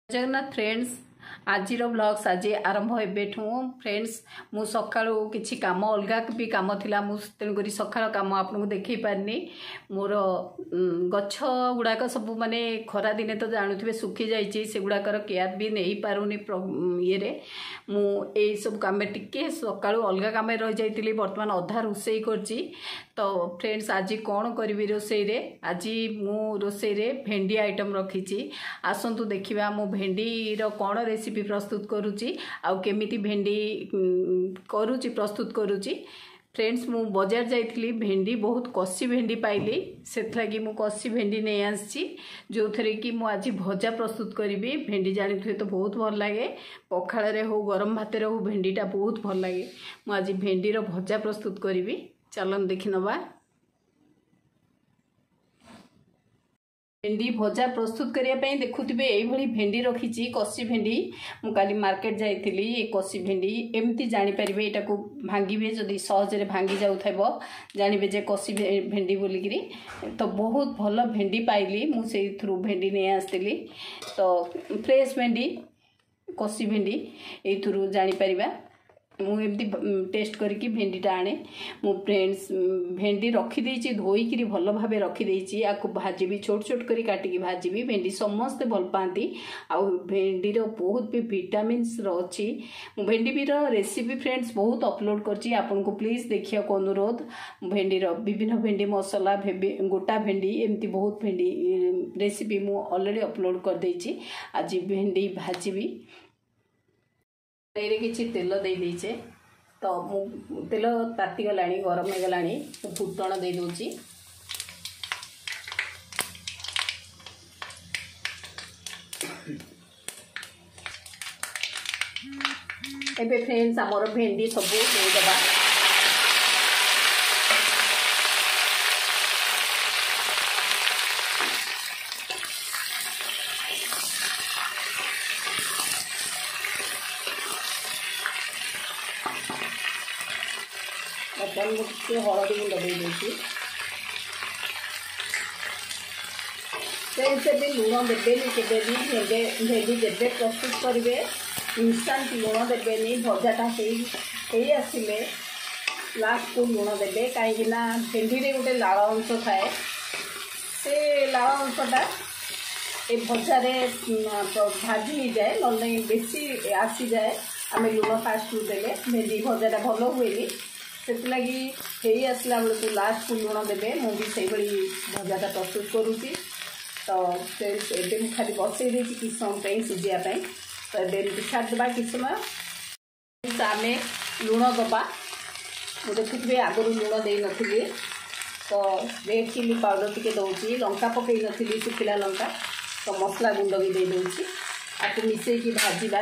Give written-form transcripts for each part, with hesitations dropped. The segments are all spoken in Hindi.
जगन्नाथ फ्रेंड्स आज ब्लॉग्स आज आरंभ एबेठू फ्रेंड्स मु सकाळू किछि काम अलगा भी काम थिला मु तेणुक सकाळ काम आपको देखई पारनी मोर गछ गुड़ाक सब माने खरा दिने तो जानुवे सुखी जाइए से गुड़ाकर केयर भी नहीं पारुनी ये मु ए सब काम टिके सकाळू अलगा काम रही जाइली बर्तमान अधा रोसई करछि तो फ्रेंड्स आज कौन करी रोसई रे आज मु रोसई रे भेंडी आइटम रखी आसतु देखा मु भेंडी कौन रेसिपी प्रस्तुत करुच्ची आउ केमिति भेंडी करुच्ची प्रस्तुत करुच्ची फ्रेंड्स मु बाजार जाइली भेंडी बहुत कसी भेंडी पाइली से लगी मु कसी भेंडी नहीं आसी जो थे कि मु आज भजा प्रस्तुत करी भेंडी जानी थे तो बहुत भल लगे पखाड़ हो गरम भात हो भेंडीटा बहुत भल लगे मु आज भेंडीर भजा प्रस्तुत करी चलन देखि नवा भेंडी भजा प्रस्तुत करने देखुवे ये भेंडी रखी कसी भेंडी मुझे मार्केट जाइली ये कसी भेंडी एमती जापर यहाँ को भांगे जदि सहजरे भांगी जाऊ जानवे जे कसी भेंडी बोलिकी तो बहुत भल भेंडी पाइली मुझे भेंडी नहीं आसती तो फ्रेश भेंडी कसी भेंडी ये जापर मुझे टेस्ट करके भेंडीटा आने मु फ्रेंड्स भेंडी रखीदे धोईकी भल भाव रखीदे आपको भाजी छोट छोट करी काटिकी भाजी भेंडी समस्ते भल पाती आउ भेंडीर बहुत भी विटामिन्स अच्छी भेंडी भी रेसिपी फ्रेंड्स बहुत अपलोड करची आपन को प्लीज देखिया को अनुरोध भेंडीर विभिन्न भेंडी मसला गोटा भेंडी एमती बहुत भेंडी रेसिपी मु ऑलरेडी अपलोड कर देची आज भेंडी भाजी भी किसी तेल दे दीचे तो मु तेल ताती गला गरम हो गला फुटण दे दूची एबे फ्रेंड्स आमर भेंडी सब देदेबा हलदी गुंड दे भी लुण देवे भेंडी जब प्रस्तुत करेंगे इंस्टांट लुण देवे भजाटा आसिले लास्ट को लुण देवे कहीं भेंडी गोटे लाल अंश थाए से लाल अंशटा ये भजारे भाजी हो जाए ना बेसी आसी जाए आम लुण फास्ट देले भेंडी भजाटा भल हुए से आसला बेलू लास्ट को लुण देवे मुझे भजाटा प्रस्तुत करुँची तो फ्रेंड्स एवं खाली बसई देती कि समय सीझापी तो एवं छाड़देवा कि समय आम लुण दबा देखुए आगुरी लुण दे नी तो रेड चिली पाउडर टी दौर लंका पकई नी शुखिला लंका तो मसला गुंड भी दे दूँगी आपको मिसेकी भाजवा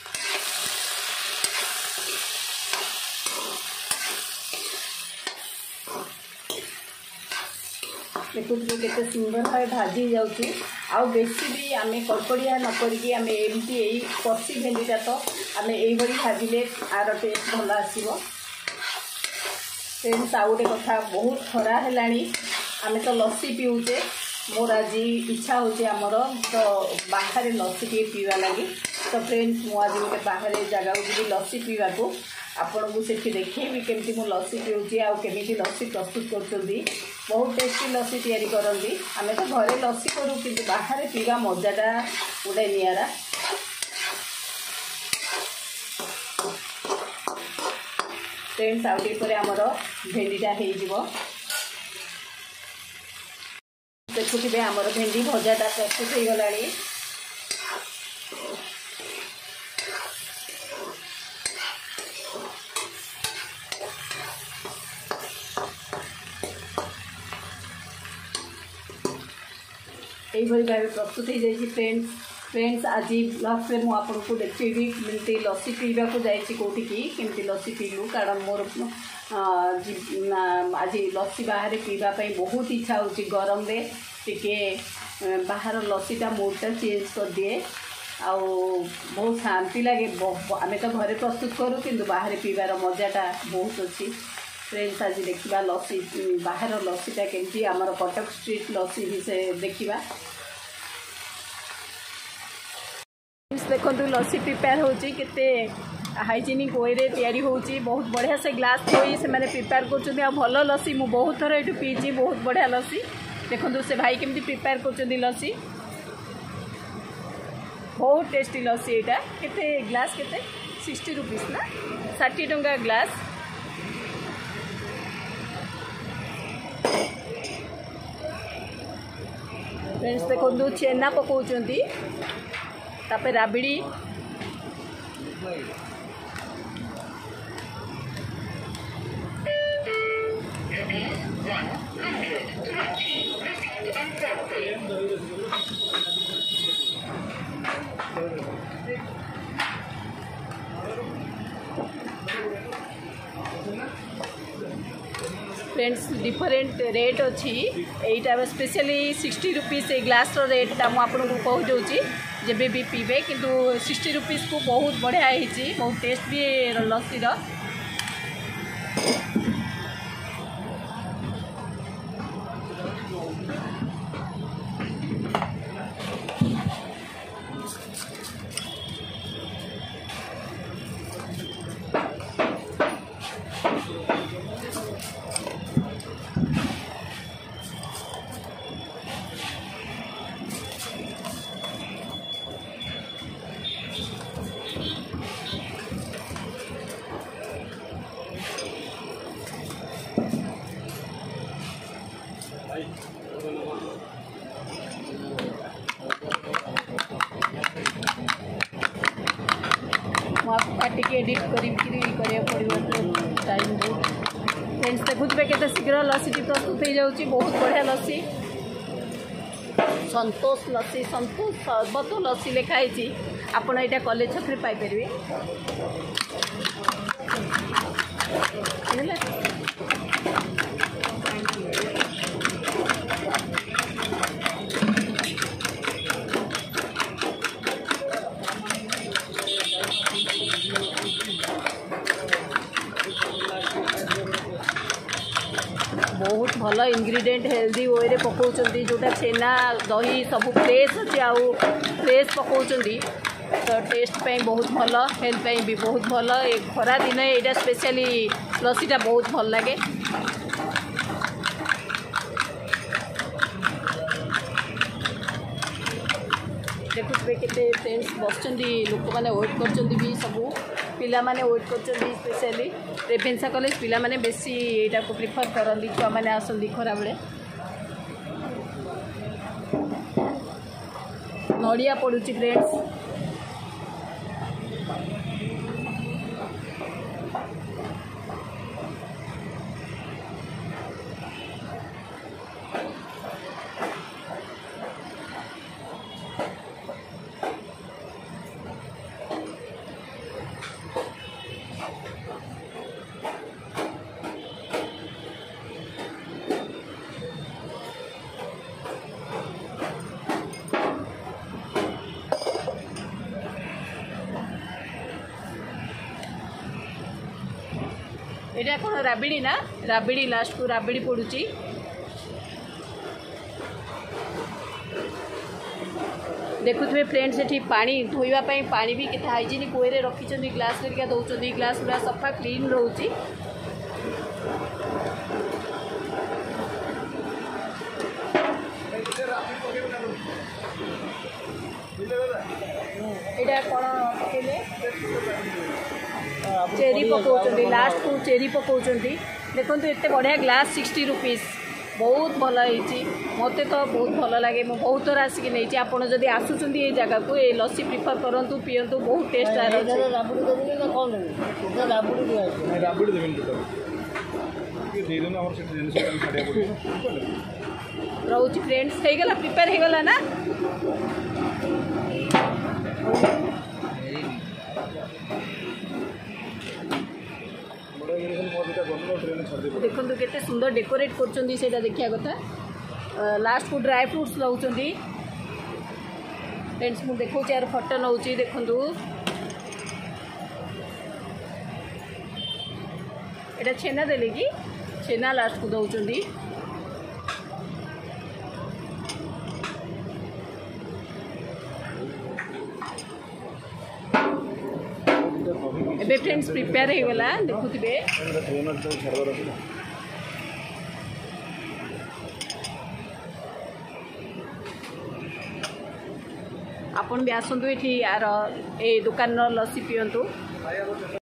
देखुए केते सुंदर भाव भाजी जाऊँगी आउ बेसी भी आम कड़कड़िया नकरिकी आम एमती यही कसी भेंडीटा तो आम यही भाजिले आर टेस्ट भल आसो फ्रेंड्स आउ गोटे कथा बहुत खरा है आम तो लस्सी पीऊचे मोर आज इच्छा होचे आमर तो बाहर लस्सी टे पीवा लगी तो फ्रेंड्स मुझे गोटे बाहर जगह जी लस्सी पीवा को आपण को सेठी देखी केमती मु लस्सी पीऊँगी आमती लस्सी प्रस्तुत कर बहुत टेस्टी लस्सी तैयारी करती आम तो घरे लस्सी करूँ कि बाहर पीवा मजाटा गोटे निरा फ्रेंड्स आउटे आमर भेंडीटा हो देखुवे आमर भेंडी भजाटा प्रस्तुत हो गला यही भाव प्रस्तुत हो जाए फ्रेंड्स आज ब्लॉग में मुझे देखी मिलती लस्सी पीवा को जाइए कौटिकी केमती लस्सी पीलु कारण मोर आज लस्सी बाहर पीवाई बहुत इच्छा होची गरम रे टिके बाहर लस्सीटा मूडटा चेंज कर दिए आउ बहुत शांति लगे आम तो घरे प्रस्तुत करूँ कि बाहर पीवार मजाटा बहुत अच्छी फ्रेंड्स आज देखा लस्सी बाहर लस्सीटा केमती आमर कटक स्ट्रीट लस्सी भी से देखा देखो लस्सी प्रिपेयर होची केते हाइजेनिक वे रे तैयारी होची बहुत बढ़िया से ग्लास थोई से मैंने प्रिपेयर कर भल लस्सी मु बहुत थर ये पीची बहुत बढ़िया लस्सी देखो से भाई केमती प्रिपेयर कर लस्सी बहुत टेस्टी लस्सी यहाँ केते ग्लास केते 60 रुपीस ना 60 टंका ग्लास फ्रेंड्स देखो छेना पकाउछंती तापर राबिड़ी फ्रेंड्स डिफरेंट रेट अच्छी यहीटा स्पेशली 60 रुपीस ग्लास रेटा मुझे कहूँ जब भी पीबे किंतु 60 रुपीस को बहुत बढ़िया है बहुत टेस्ट भी लस्सी आपको काटिक एडिट करा पड़ो टाइम बहुत फ्रेंड्स देखुए के शीघ्र लस्सी प्रस्तुत हो जाऊँगी बहुत बढ़िया लस्सी संतोष लस्सी संतोष सर्बत लस्सी लिखाई आपड़ यहाँ कॉलेज छक पाइपर बहुत भल इंग्रेडिएंट हेल्दी वे रे पकाउछंती जोटा छेना दही सब फ्रेश अच्छे आउ फ्रेश पकाउछंती तो टेस्ट पे बहुत भल हेल्थ पे भी बहुत भल खरा दिन यहाँ स्पेशली लस्सीटा बहुत भल लगे देखुए केते फ्रेंड्स बस लोक मैंने वेट कर भी सबू पिला माने वेट कर स्पेशली रेभेन्सा कॉलेज पिला माने बेसी यहाँ को प्रिफर करती छुआ मैंने आसती खरा बेले नड़िया पड़ुची फ्रेंड्स एटा कौन राबिड़ी ना राबिड़ी लास्ट को राबिड़ी पड़ुची देखुए फ्रेंड्स ये पानी धोइबापी पानी भी केते हाइजेनिक वे रे रखी ग्लास रे दौरान ग्लास पूरा सफा क्लीन रोची एटा कौन पकेले चेरी पकाउछंती लास्ट को चेरी पकाउछंती देखो एते बढ़िया ग्लास 60 रुपीस बहुत भल होती मत तो बहुत भल लगे मुझे बहुत थर आसिक नहीं आपड़ जब आसुँच ये जगह को ये लस्सी प्रिफर करूँ पीयंतु बहुत टेस्ट रोच फ्रेंड्स हो गला प्रिपेयर हो गला ना देखो केते सुंदर डेकोरेट कर देखा कथा लास्ट को ड्राई फ्रूट्स लाउंट फ्रेंड्स मुझे देखो यार फोटो नौ देखु एटा छेना देले कि छेना लास्ट को दौरान एबे फ्रेंड्स प्रिपेयर हो गला देखुथिबे आपण भी आसंतु एठी यार ए दुकान लस्सी पियंतु।